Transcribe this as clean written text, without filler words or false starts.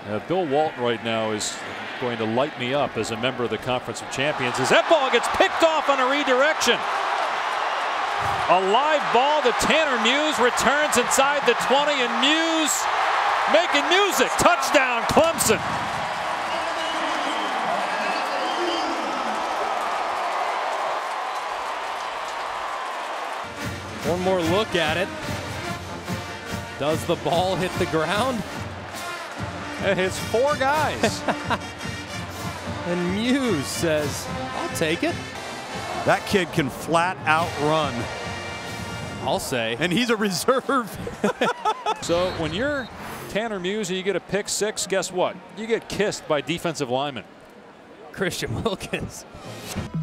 Bill Walton right now is going to light me up as a member of the Conference of Champions as that ball gets picked off on a redirection. A live ball to Tanner Muse, returns inside the 20, and Muse making music. Touchdown, Clemson. One more look at it. Does the ball hit the ground? It hits 4 guys. And Muse says, I'll take it. That kid can flat out run. I'll say. And he's a reserve. So when you're Tanner Muse and you get a pick 6, guess what? You get kissed by defensive linemen. Christian Wilkins.